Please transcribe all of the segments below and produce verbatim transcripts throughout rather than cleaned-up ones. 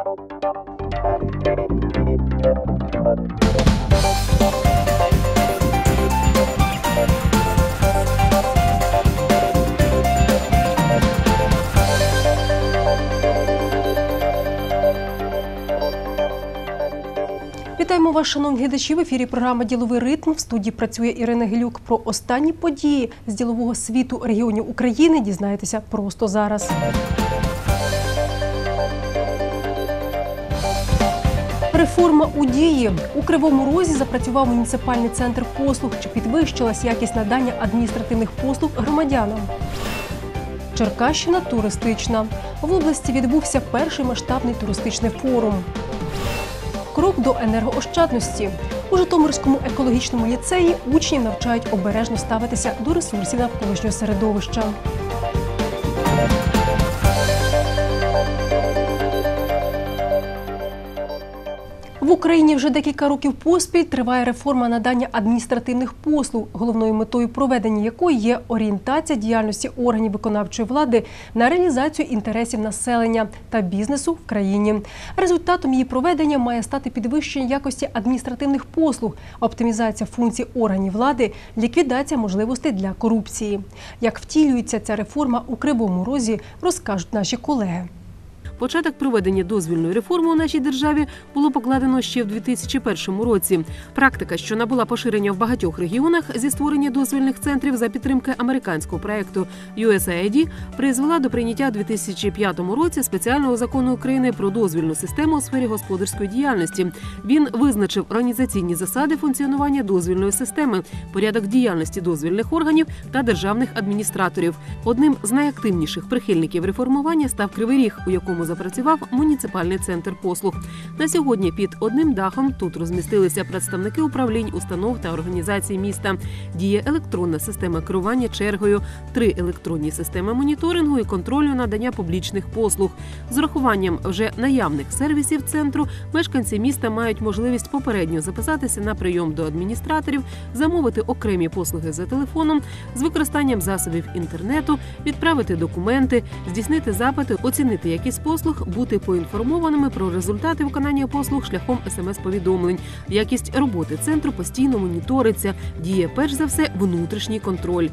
Вітаємо вас, шановні глядачі. В ефірі програма «Діловий ритм». В студії працює Ірина Гілюк. Про останні події з ділового світу регіонів України дізнаєтеся просто зараз. Реформа у дії. У Кривому Розі запрацював муніципальний центр послуг. Чи підвищилась якість надання адміністративних послуг громадянам? Черкащина туристична. В області відбувся перший масштабний туристичний форум. Крок до енергоощадності. У Житомирському екологічному ліцеї учнів навчають обережно ставитися до ресурсів навколишнього середовища. В Україні вже декілька років поспіль триває реформа надання адміністративних послуг, головною метою проведення якої є орієнтація діяльності органів виконавчої влади на реалізацію інтересів населення та бізнесу в країні. Результатом її проведення має стати підвищення якості адміністративних послуг, оптимізація функцій органів влади, ліквідація можливостей для корупції. Як втілюється ця реформа у Кривому Розі, розкажуть наші колеги. Початок проведення дозвільної реформи у нашій державі було покладено ще в дві тисячі першому році. Практика, що набула поширення в багатьох регіонах зі створення дозвільних центрів за підтримки американського проєкту ю ес ей ай ді, призвела до прийняття у дві тисячі п'ятому році спеціального закону України про дозвільну систему у сфері господарської діяльності. Він визначив організаційні засади функціонування дозвільної системи, порядок діяльності дозвільних органів та державних адміністраторів. Одним з найактивніших прихильників реформування став Кривий Ріг, у якому запрацював муніципальний центр послуг. На сьогодні під одним дахом тут розмістилися представники управлінь, установ та організацій міста. Діє електронна система керування чергою, три електронні системи моніторингу і контролю надання публічних послуг. З урахуванням вже наявних сервісів центру мешканці міста мають можливість попередньо записатися на прийом до адміністраторів, замовити окремі послуги за телефоном, з використанням засобів інтернету, відправити документи, здійснити запити, оцінити якість послуг, бути поінформованими про результати виконання послуг шляхом ес ем ес-повідомлень. Якість роботи центру постійно моніториться. Діє перш за все внутрішній контроль.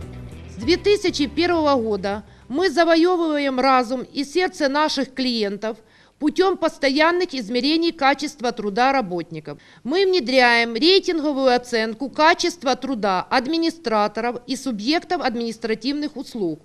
С две тысячи первого года мы завоевываем разум и сердце наших клиентов путем постоянных измерений качества труда работников. Мы внедряем рейтинговую оценку качества труда администраторов и субъектов административных услуг.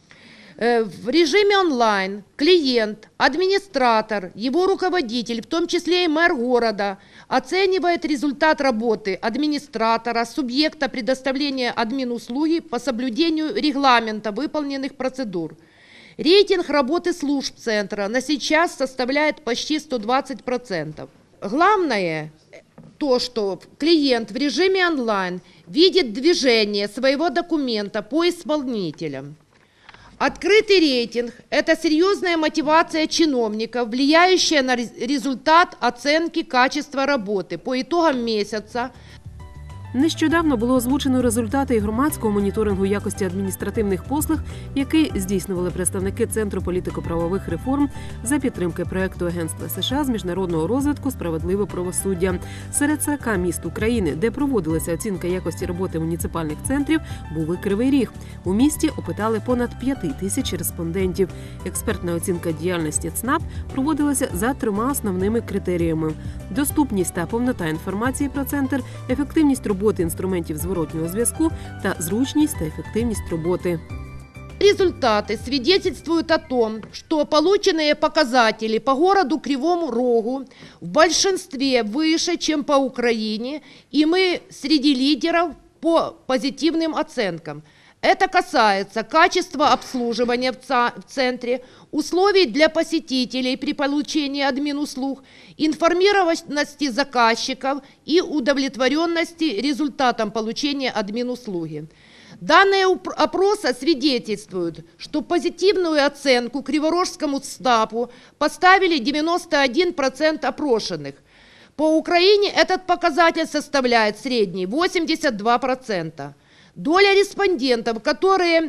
В режиме онлайн клиент, администратор, его руководитель, в том числе и мэр города, оценивает результат работы администратора, субъекта предоставления админуслуги по соблюдению регламента выполненных процедур. Рейтинг работы служб центра на сейчас составляет почти сто двадцать процентов. Главное то, что клиент в режиме онлайн видит движение своего документа по исполнителям. Открытый рейтинг – это серьезная мотивация чиновников, влияющая на результат оценки качества работы по итогам месяца. Нещодавно було озвучено результати громадського моніторингу якості адміністративних послуг, який здійснювали представники Центру політико-правових реформ за підтримки проєкту Агентства США з міжнародного розвитку «Справедливе правосуддя». Серед сорока міст України, де проводилася оцінка якості роботи муніципальних центрів, був і Кривий Ріг. У місті опитали понад п'яти тисяч респондентів. Експертна оцінка діяльності ЦНАП проводилася за трьома основними критеріями – доступність та повнота інформації про центр, ефективність роботи роботи інструментів зворотнього зв'язку та зручність та ефективність роботи. Результаты свидетельствуют о том, что полученные показатели по городу Кривому Рогу в большинстве выше, чем по Украине, и мы среди лидеров по позитивным оценкам. Это касается качества обслуживания в центре, условий для посетителей при получении админуслуг, информированности заказчиков и удовлетворенности результатом получения админуслуги. Данные опроса свидетельствуют, что позитивную оценку Криворожскому ЦНАПу поставили девяносто один процент опрошенных. По Украине этот показатель составляет средний восемьдесят два процента. Доля респондентов, которые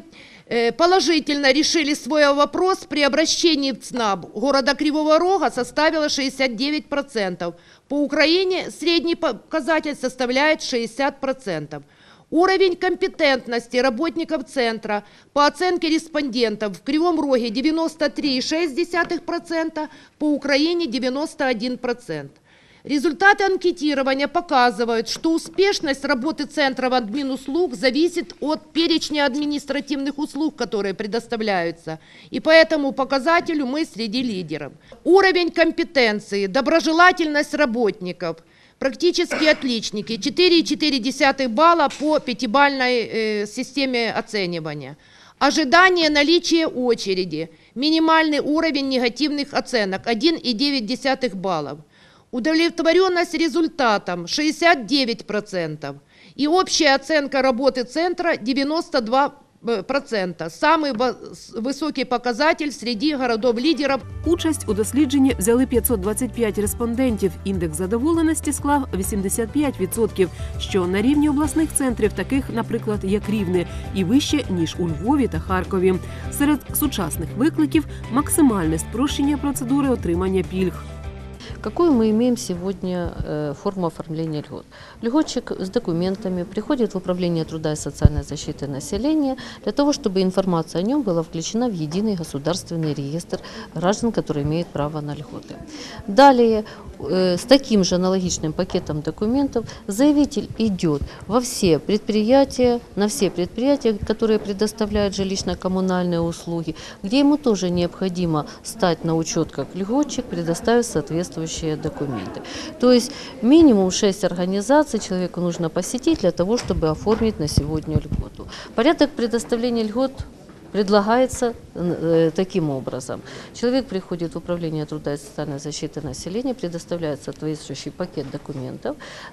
Э, Положительно решили свой вопрос при обращении в ЦНАП города Кривого Рога составило шестьдесят девять процентов. По Украине средний показатель составляет шестьдесят процентов. Уровень компетентности работников центра по оценке респондентов в Кривом Роге девяносто три и шесть десятых процента, по Украине девяносто один процент. Результаты анкетирования показывают, что успешность работы центра в админуслуг зависит от перечня административных услуг, которые предоставляются. И по этому показателю мы среди лидеров. Уровень компетенции, доброжелательность работников – практически отличники, четыре и четыре десятых балла по пятибалльной э, системе оценивания. Ожидание наличия очереди, минимальный уровень негативных оценок один и девять десятых баллов. Удовлетворенность результатом шестьдесят девять процентов и общая оценка работы центра девяносто два процента. Самый високий показатель серед городов-лідерів. Участь у дослідженні взяли п'ятсот двадцять п'ять респондентів. Індекс задоволеності склав вісімдесят п'ять відсотків, що на рівні обласних центрів, таких, наприклад, як Рівне, і вище, ніж у Львові та Харкові. Серед сучасних викликів – максимальне спрощення процедури отримання пільг. Какую мы имеем сегодня э, форму оформления льгот? Льготчик с документами приходит в Управление труда и социальной защиты населения для того, чтобы информация о нем была включена в единый государственный реестр граждан, которые имеют право на льготы. Далее, э, с таким же аналогичным пакетом документов заявитель идет во все предприятия, на все предприятия, которые предоставляют жилищно-коммунальные услуги, где ему тоже необходимо стать на учет как льготчик, предоставить соответствующие документы. То есть минимум шесть организаций человеку нужно посетить для того, чтобы оформить на сегодня льготу. Порядок предоставления льгот предлагается э, таким образом. Человек приходит в Управление труда и социальной защиты населения, предоставляет соответствующий пакет документов,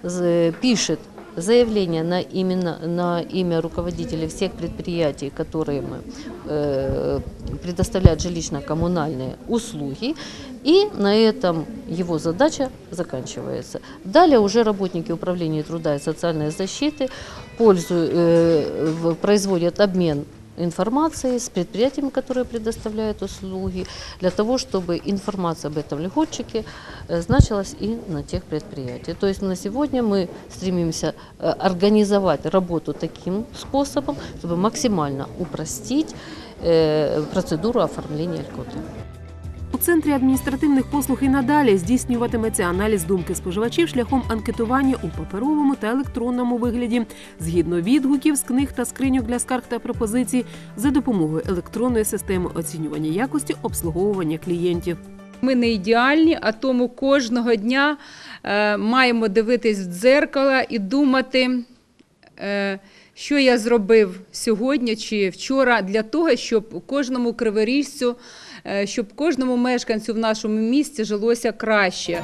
пишет заявление на, именно, на имя руководителей всех предприятий, которые э, предоставляют жилищно-коммунальные услуги, и на этом его задача заканчивается. Далее уже работники Управления труда и социальной защиты пользуют, э, производят обмен информацией с предприятиями, которые предоставляют услуги, для того, чтобы информация об этом льготчике значилась и на тех предприятиях. То есть на сегодня мы стремимся организовать работу таким способом, чтобы максимально упростить процедуру оформления льготы. У Центрі адміністративних послуг і надалі здійснюватиметься аналіз думки споживачів шляхом анкетування у паперовому та електронному вигляді, згідно відгуків з книг та скриньок для скарг та пропозицій, за допомогою електронної системи оцінювання якості обслуговування клієнтів. Ми не ідеальні, а тому кожного дня е, маємо дивитись в дзеркало і думати, е, що я зробив сьогодні чи вчора для того, щоб кожному криворіжцю, щоб кожному мешканцю в нашому місті жилося краще.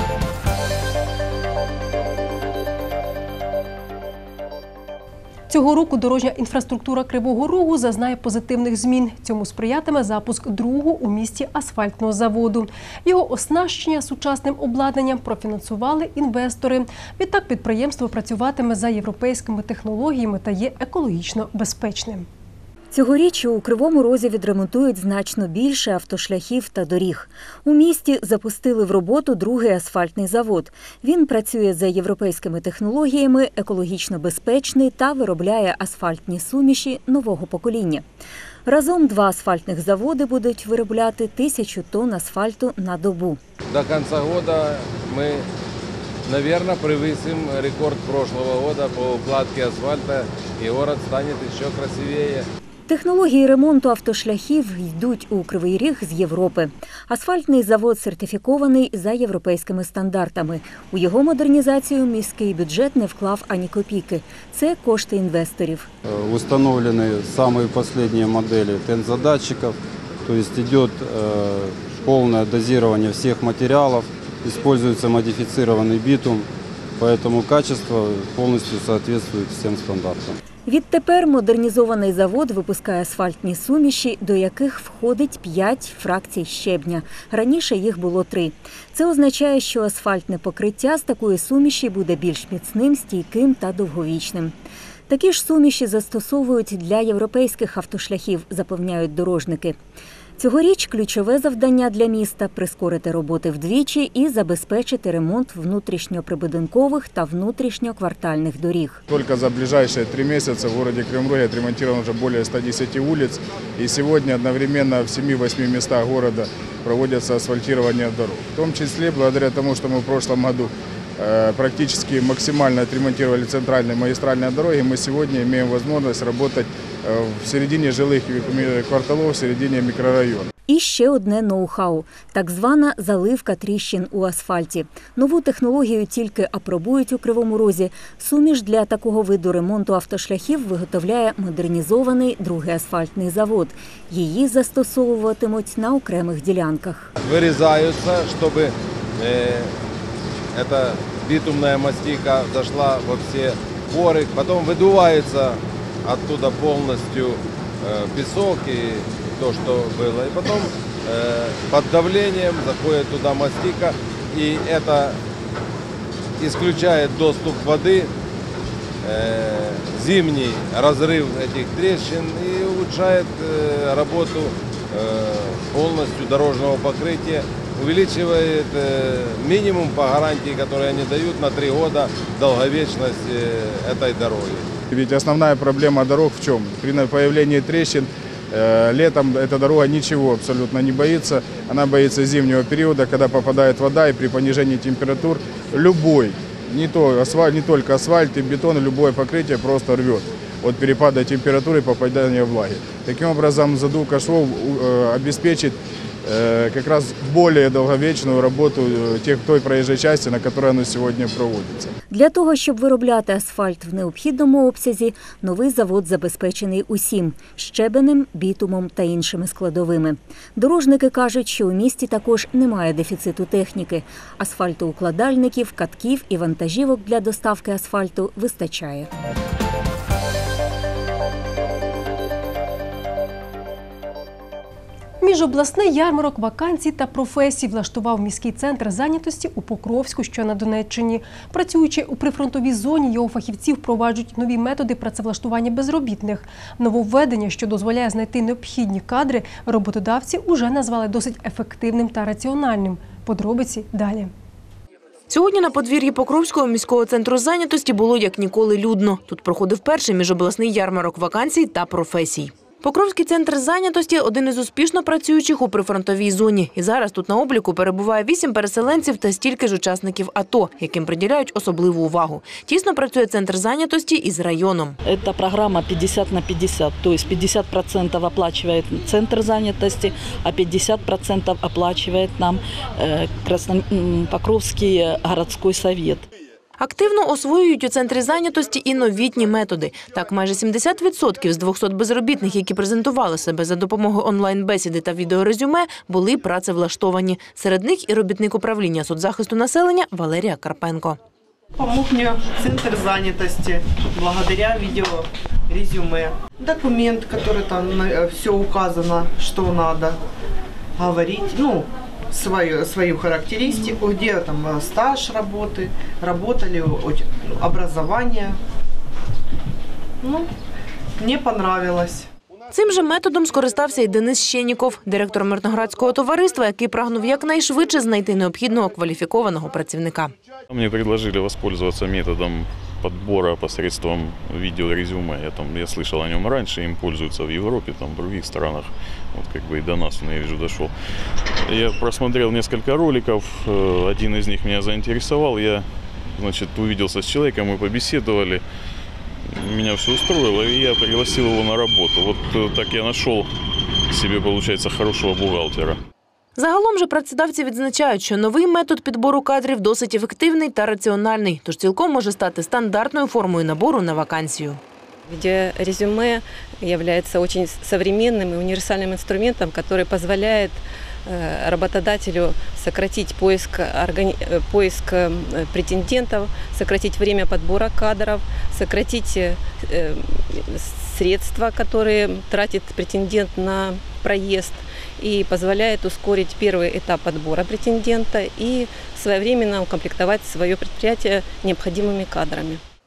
Цього року дорожня інфраструктура Кривого Рогу зазнає позитивних змін. Цьому сприятиме запуск другого у місті асфальтного заводу. Його оснащення сучасним обладнанням профінансували інвестори. Відтак підприємство працюватиме за європейськими технологіями та є екологічно безпечним. Цьогоріч у Кривому Розі відремонтують значно більше автошляхів та доріг. У місті запустили в роботу другий асфальтний завод. Він працює за європейськими технологіями, екологічно безпечний та виробляє асфальтні суміші нового покоління. Разом два асфальтних заводи будуть виробляти тисячу тонн асфальту на добу. До кінця року ми, наверное, превысим рекорд прошлого года по укладке асфальта, и город станет еще красивее. Технології ремонту автошляхів йдуть у Кривий Ріг з Європи. Асфальтний завод сертифікований за європейськими стандартами. У його модернізацію міський бюджет не вклав ані копійки. Це кошти інвесторів. Установлены самые последние модели тензодатчиков, то есть идет полное дозирование всех материалов, используется модифицированный битум, поэтому качество полностью соответствует всем стандартам. Відтепер модернізований завод випускає асфальтні суміші, до яких входить п'ять фракцій щебня. Раніше їх було три. Це означає, що асфальтне покриття з такої суміші буде більш міцним, стійким та довговічним. Такі ж суміші застосовують для європейських автошляхів, запевняють дорожники. Цьогоріч ключове завдання для міста – прискорити роботи вдвічі і забезпечити ремонт внутрішньоприбудинкових та внутрішньоквартальних доріг. Только за ближайшие три месяца в городе Кривом Роге отремонтировано уже более ста десяти улиц. И сегодня одновременно в семи-восьми местах города проводятся асфальтирование дорог. В том числе, благодаря тому, что мы в прошлом году практически максимально отремонтировали центральные магистральные дороги, мы сегодня имеем возможность работать в середине жилых кварталов, в середине микрорайонов. І ще одне ноу-хау – так звана заливка тріщин у асфальті. Нову технологію тільки апробують у Кривому Розі. Суміш для такого виду ремонту автошляхів виготовляє модернізований другий асфальтний завод. Її застосовуватимуть на окремих ділянках. Вирізаються, щоб эта битумная мастика зашла во все поры, потом выдувается оттуда полностью э, песок и то, что было, и потом э, под давлением заходит туда мастика, и это исключает доступ воды, э, зимний разрыв этих трещин и улучшает э, работу э, полностью дорожного покрытия. Увеличивает минимум по гарантии, которые они дают на три года долговечность этой дороги. Ведь основная проблема дорог в чем? При появлении трещин летом эта дорога ничего абсолютно не боится. Она боится зимнего периода, когда попадает вода, и при понижении температур любой, не, то асфальт, не только асфальт и бетон, любое покрытие просто рвет от перепада температуры и попадания влаги. Таким образом, задувка швов обеспечит как раз более долговечную работу тех, той проезжей части, на которой оно сегодня проводится. Для того, щоб виробляти асфальт в необхідному обсязі, новий завод забезпечений усім – щебенем, бітумом та іншими складовими. Дорожники кажуть, що у місті також немає дефіциту техніки. Асфальтоукладальників, катків і вантажівок для доставки асфальту вистачає. Міжобласний ярмарок вакансій та професій влаштував міський центр зайнятості у Покровську, що на Донеччині. Працюючи у прифронтовій зоні, його фахівці впроваджують нові методи працевлаштування безробітних. Нововведення, що дозволяє знайти необхідні кадри, роботодавці уже назвали досить ефективним та раціональним. Подробиці далі. Сьогодні на подвір'ї Покровського міського центру зайнятості було як ніколи людно. Тут проходив перший міжобласний ярмарок вакансій та професій. Покровський центр зайнятості – один із успішно працюючих у прифронтовій зоні. І зараз тут на обліку перебуває вісім переселенців та стільки ж учасників АТО, яким приділяють особливу увагу. Тісно працює центр зайнятості із районом. Це програма п'ятдесят на п'ятдесят, тобто п'ятдесят відсотків оплачує центр зайнятості, а п'ятдесят відсотків оплачує нам Покровський городський совет. Активно освоюють у центрі зайнятості і новітні методи. Так, майже сімдесят відсотків з двохсот безробітних, які презентували себе за допомогою онлайн-бесіди та відеорезюме, були працевлаштовані. Серед них і робітник управління соцзахисту населення Валерія Карпенко. Помог мне центр занятости благодаря видеорезюме. Документ, который там все указано, что надо говорить, ну, свою, свою характеристику, где там стаж работы, работали, образование. Ну, мне понравилось. Цим же методом скористався і Денис Щеніков, директор Мирноградського товариства, який прагнув якнайшвидше знайти необхідного кваліфікованого працівника. Мені предложили воспользоваться методом подбора посредством видеорезюме. Я там я слышал о нем раньше, им пользуются в Европе, там в других странах. Вот как бы и до нас, я вижу, дошел. Я просмотрел несколько роликов, один из них меня заинтересовал. Я, значит, увиделся с человеком, мы побеседовали. Меня все устроило, и я пригласил его на работу. Вот так я нашел себе, получается, хорошего бухгалтера. Загалом же працедавці відзначають, що новий метод підбору кадрів досить ефективний та раціональний, тож цілком може стати стандартною формою набору на вакансію. Видеорезюме является очень современным и универсальным инструментом, который позволяет работодателю сократить поиск, поиск претендентов, сократить время подбора кадров, сократить средства, которые тратит претендент на проезд, и позволяет ускорить первый этап отбора претендента и своевременно укомплектовать свое предприятие необходимыми кадрами.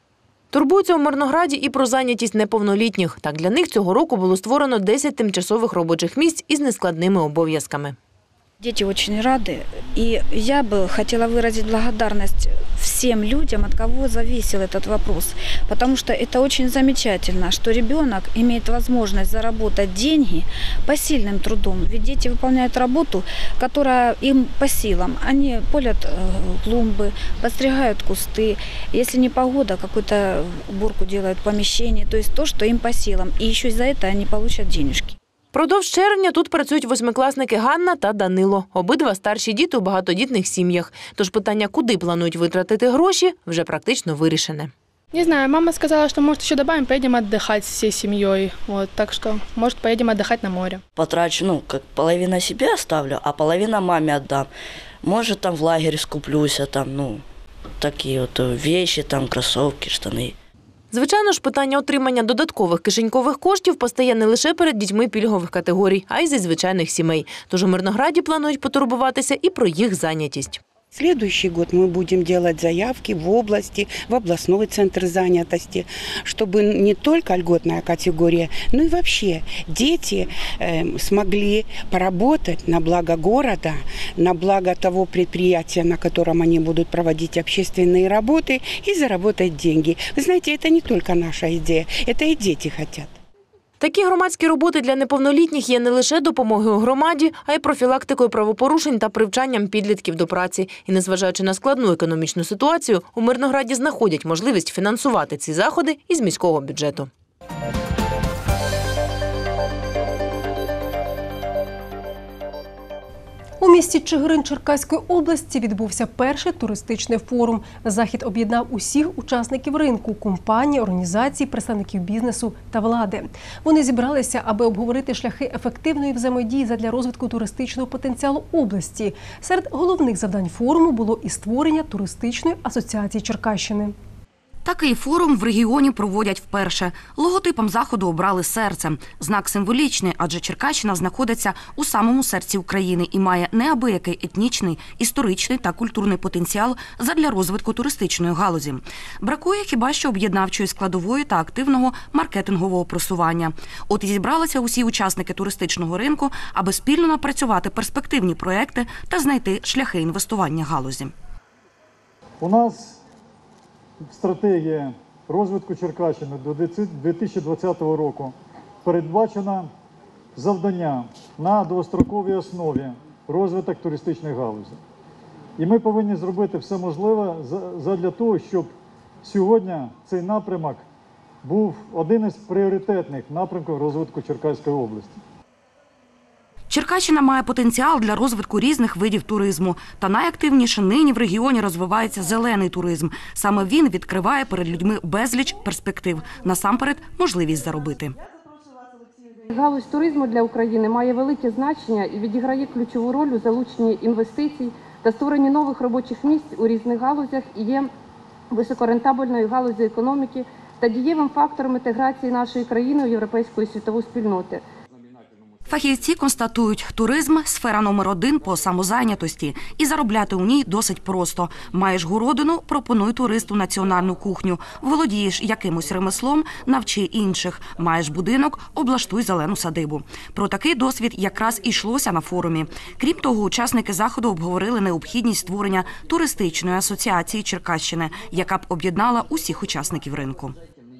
Турбуються у Мирнограді і про зайнятість неповнолітніх. Так, для них цього року було створено десять тимчасових робочих місць із нескладними обов'язками. Дети очень рады, и я бы хотела выразить благодарность всем людям, от кого зависел этот вопрос, потому что это очень замечательно, что ребенок имеет возможность заработать деньги посильным трудом, ведь дети выполняют работу, которая им по силам. Они полят клумбы, подстригают кусты, если не погода, какую-то уборку делают в помещении, то есть то, что им по силам, и еще за это они получат денежки. Продовж червня тут працюють восьмикласники Ганна та Данило. Обидва старші діти у багатодітних сім'ях. Тож питання, куди планують витратити гроші, вже практично вирішене. Не знаю, мама сказала, что, может, еще добавим, поедем отдыхать всей семьей. Вот, так что, может, поедем отдыхать на море. Потрачу, ну, как половина себе оставлю, а половина маме отдам. Может, там в лагерь скуплюсь, там, ну, такие вот вещи, там, кроссовки, штаны. Звичайно ж, питання отримання додаткових кишенькових коштів постає не лише перед дітьми пільгових категорій, а й зі звичайних сімей. Тож у Мирнограді планують потурбуватися і про їх зайнятість. Следующий год мы будем делать заявки в области, в областной центр занятости, чтобы не только льготная категория, но и вообще дети э, смогли поработать на благо города, на благо того предприятия, на котором они будут проводить общественные работы и заработать деньги. Вы знаете, это не только наша идея, это и дети хотят. Такі громадські роботи для неповнолітніх є не лише допомогою громаді, а й профілактикою правопорушень та привчанням підлітків до праці. І незважаючи на складну економічну ситуацію, у Мирнограді знаходять можливість фінансувати ці заходи із міського бюджету. У місті Чигирин Черкаської області відбувся перший туристичний форум. Захід об'єднав усіх учасників ринку – компаній, організацій, представників бізнесу та влади. Вони зібралися, аби обговорити шляхи ефективної взаємодії задля розвитку туристичного потенціалу області. Серед головних завдань форуму було і створення туристичної асоціації Черкащини. Такий форум в регіоні проводять вперше. Логотипом заходу обрали серце. Знак символічний, адже Черкащина знаходиться у самому серці України і має неабиякий етнічний, історичний та культурний потенціал задля розвитку туристичної галузі. Бракує хіба що об'єднавчої складової та активного маркетингового просування. От і зібралися усі учасники туристичного ринку, аби спільно напрацювати перспективні проекти та знайти шляхи інвестування галузі. У нас стратегія розвитку Черкащини до дві тисячі двадцятого року передбачено завдання на довгостроковій основі розвиток туристичної галузі. І ми повинні зробити все можливе задля того, щоб сьогодні цей напрямок був один із пріоритетних напрямків розвитку Черкаської області. Черкащина має потенціал для розвитку різних видів туризму. Та найактивніше нині в регіоні розвивається зелений туризм. Саме він відкриває перед людьми безліч перспектив. Насамперед, можливість заробити. Галузь туризму для України має велике значення і відіграє ключову роль у залученні інвестицій та створенні нових робочих місць у різних галузях і є високорентабельною галузю економіки та дієвим фактором інтеграції нашої країни у європейську і світову спільноти. Фахівці констатують, туризм – сфера номер один по самозайнятості. І заробляти у ній досить просто. Маєш городину – пропонуй туристу національну кухню. Володієш якимось ремеслом – навчи інших. Маєш будинок – облаштуй зелену садибу. Про такий досвід якраз і йшлося на форумі. Крім того, учасники заходу обговорили необхідність створення туристичної асоціації Черкащини, яка б об'єднала усіх учасників ринку.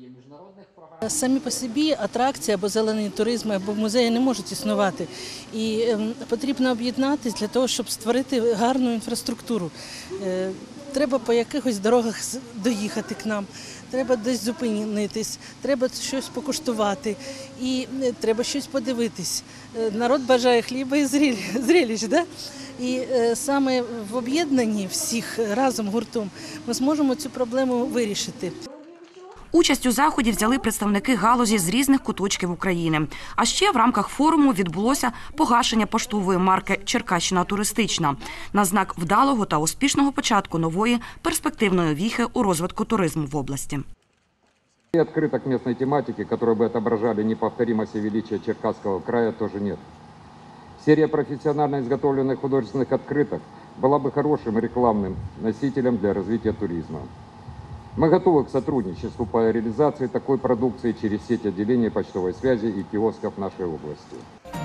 Самі по собі атракції або зелений туризм, або музеї не можуть існувати. І потрібно об'єднатися для того, щоб створити гарну інфраструктуру. Треба по якихось дорогах доїхати к нам, треба десь зупинитись, треба щось покуштувати і треба щось подивитись. Народ бажає хліба і зрелищ, да? І саме в об'єднанні всіх разом гуртом ми зможемо цю проблему вирішити. Участь у заході взяли представники галузі з різних куточків України. А ще в рамках форуму відбулося погашення поштової марки «Черкащина туристична» на знак вдалого та успішного початку нової перспективної віхи у розвитку туризму в області. Открыток местной тематики, которые бы отображали неповторимость и величие Черкасского края, тоже нет. Серия профессионально изготовленных художественных открыток была бы хорошим рекламным носителем для развития туризма. Мы готовы к сотрудничеству по реализации такой продукции через сеть отделений почтовой связи и киосков нашей области.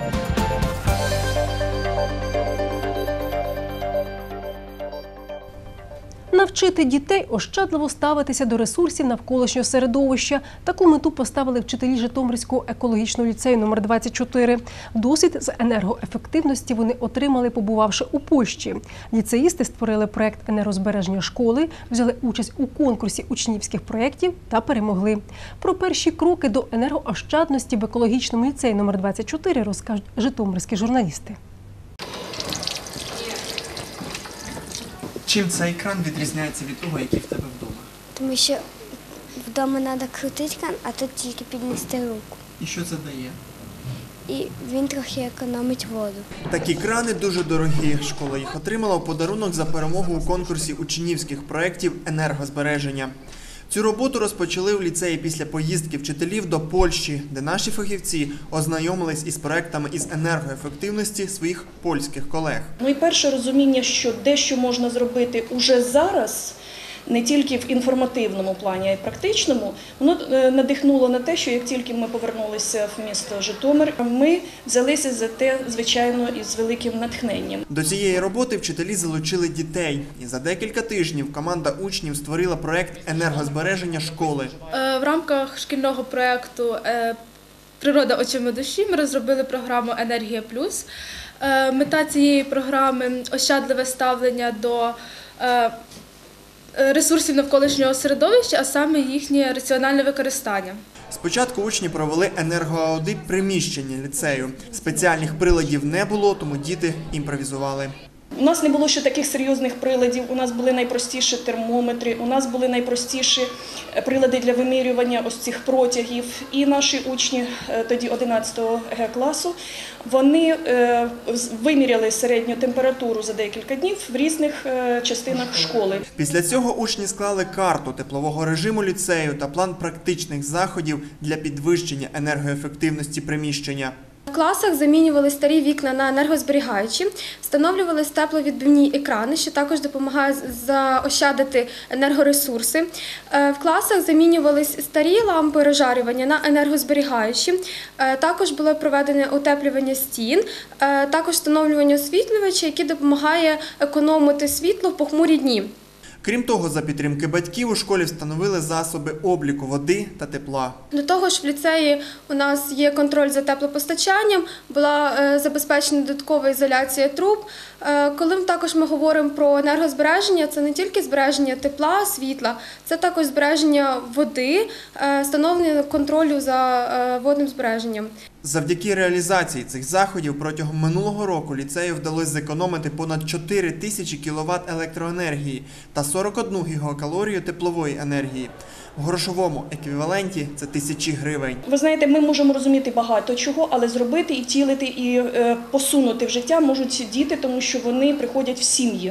Навчити дітей ощадливо ставитися до ресурсів навколишнього середовища. Таку мету поставили вчителі Житомирського екологічного ліцею номер двадцять чотири. Досвід з енергоефективності вони отримали, побувавши у Польщі. Ліцеїсти створили проєкт енергозбереження школи, взяли участь у конкурсі учнівських проєктів та перемогли. Про перші кроки до енергоощадності в екологічному ліцеї номер двадцять чотири розкажуть житомирські журналісти. Чим цей кран відрізняється від того, який в тебе вдома? Тому що вдома треба крутити кран, а тут тільки піднести руку. І що це дає? І він трохи економить воду. Такі крани дуже дорогі. Школа їх отримала у подарунок за перемогу у конкурсі учнівських проєктів енергозбереження. Цю роботу розпочали в ліцеї після поїздки вчителів до Польщі, де наші фахівці ознайомились із проектами із енергоефективності своїх польських колег. Ну і перше розуміння, що дещо можна зробити уже зараз, не тільки в інформативному плані, а й практичному, воно надихнуло на те, що як тільки ми повернулися в місто Житомир, ми взялися за те, звичайно, із великим натхненням. До цієї роботи вчителі залучили дітей. І за декілька тижнів команда учнів створила проєкт енергозбереження школи. В рамках шкільного проєкту «Природа очима душі» ми розробили програму «Енергія плюс». Мета цієї програми – ощадливе ставлення до ресурсів навколишнього середовища, а саме їхнє раціональне використання. Спочатку учні провели енергоаудит приміщення ліцею. Спеціальних приладів не було, тому діти імпровізували. У нас не було ще таких серйозних приладів, у нас були найпростіші термометри, у нас були найпростіші прилади для вимірювання ось цих протягів. І наші учні тоді одинадцятого Г класу, вони виміряли середню температуру за декілька днів в різних частинах школи. Після цього учні склали карту теплового режиму ліцею та план практичних заходів для підвищення енергоефективності приміщення. В класах замінювали старі вікна на енергозберігаючі, встановлювалися тепловідбивні екрани, що також допомагає заощадити енергоресурси. В класах замінювалися старі лампи розжарювання на енергозберігаючі. Також було проведене утеплювання стін, також встановлювання освітлювача, який допомагає економити світло в похмурі дні. Крім того, за підтримки батьків у школі встановили засоби обліку води та тепла. До того ж, в ліцеї у нас є контроль за теплопостачанням, була забезпечена додаткова ізоляція труб. Коли також ми говоримо про енергозбереження, це не тільки збереження тепла, світла, це також збереження води, встановлення контролю за водним збереженням. Завдяки реалізації цих заходів протягом минулого року ліцею вдалося зекономити понад чотири тисячі кіловат електроенергії та сорок одну гігакалорію теплової енергії. В грошовому еквіваленті це тисячі гривень. Ви знаєте, ми можемо розуміти багато чого, але зробити і втілити, і посунути в життя можуть діти, тому що вони приходять в сім'ї.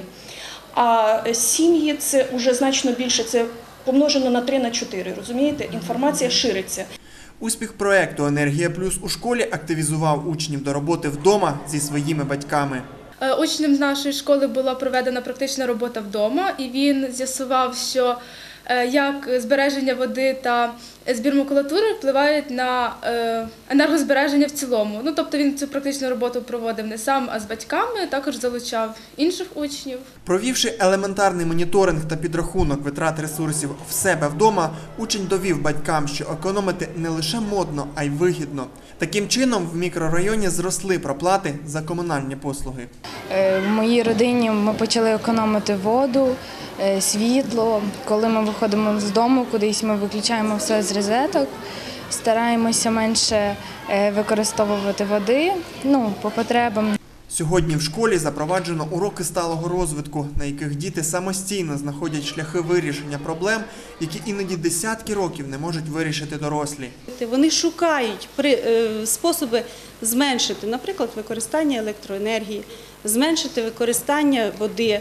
А сім'ї – це вже значно більше, це помножено на три, на чотири, розумієте? Інформація шириться. Успіх проєкту «Енергія плюс» у школі активізував учнів до роботи вдома зі своїми батьками. Учнем з нашої школи була проведена практична робота вдома, і він з'ясував, що як збереження води та збір макулатури впливають на енергозбереження в цілому. Ну, тобто він цю практичну роботу проводив не сам, а з батьками, також залучав інших учнів. Провівши елементарний моніторинг та підрахунок витрат ресурсів в себе вдома, учень довів батькам, що економити не лише модно, а й вигідно. Таким чином, в мікрорайоні зросли проплати за комунальні послуги. В моїй родині ми почали економити воду, світло. Коли ми виходимо з дому, кудись ми виключаємо все з розеток, стараємося менше використовувати води, ну, по потребам. Сьогодні в школі запроваджено уроки сталого розвитку, на яких діти самостійно знаходять шляхи вирішення проблем, які іноді десятки років не можуть вирішити дорослі. Вони шукають способи зменшити, наприклад, використання електроенергії, зменшити використання води.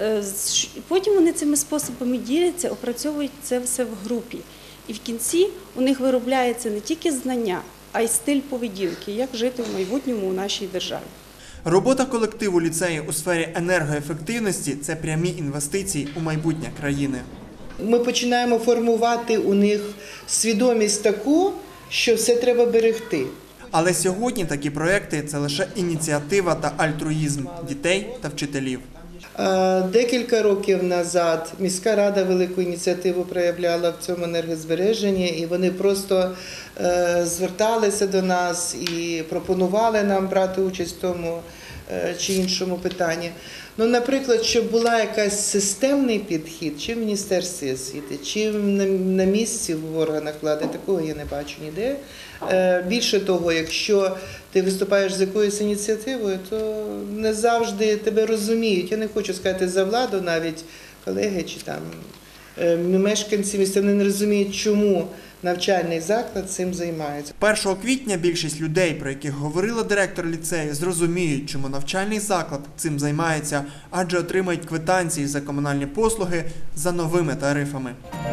Потім вони цими способами діляться, опрацьовують це все в групі. І в кінці у них виробляється не тільки знання, а й стиль поведінки, як жити в майбутньому у нашій державі. Робота колективу ліцею у сфері енергоефективності – це прямі інвестиції у майбутнє країни. Ми починаємо формувати у них свідомість таку, що все треба берегти. Але сьогодні такі проекти – це лише ініціатива та альтруїзм дітей та вчителів. Декілька років назад міська рада велику ініціативу проявляла в цьому енергозбереженні, і вони просто зверталися до нас і пропонували нам брати участь в тому чи іншому питанні. Ну, наприклад, щоб була якась системний підхід, чи в Міністерстві освіти, чи на місці в органах влади, такого я не бачу ніде. Більше того, якщо ти виступаєш з якоюсь ініціативою, то не завжди тебе розуміють. Я не хочу сказати за владу, навіть колеги чи там мешканці міста, вони не розуміють, чому навчальний заклад цим займається. першого квітня більшість людей, про яких говорила директор ліцею, зрозуміють, чому навчальний заклад цим займається, адже отримають квитанції за комунальні послуги за новими тарифами.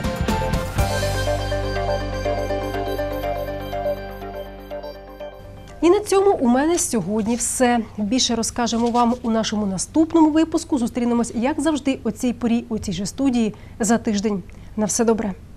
І на цьому у мене сьогодні все. Більше розкажемо вам у нашому наступному випуску. Зустрінемось, як завжди, о цій порі, у цій же студії за тиждень. На все добре.